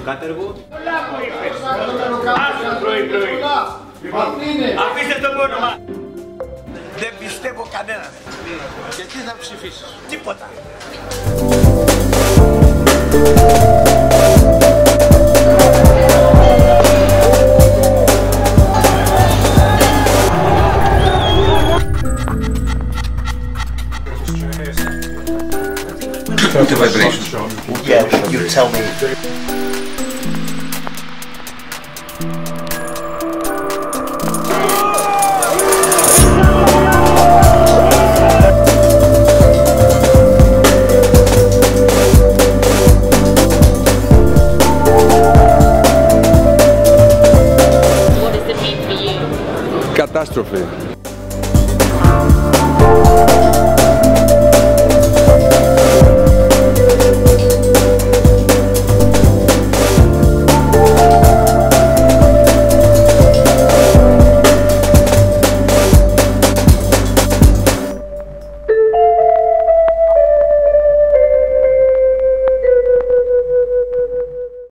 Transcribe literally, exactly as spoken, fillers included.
του κάτεργου. Πολλά που είπες. Άσο πρωί πρωί. Αφήστε το όνομα. Δεν πιστεύω κανέναν. Και τι θα ψηφίσεις? Τίποτα. The vibration. Yeah, you tell me. What does it mean for you? Κατάστροφη.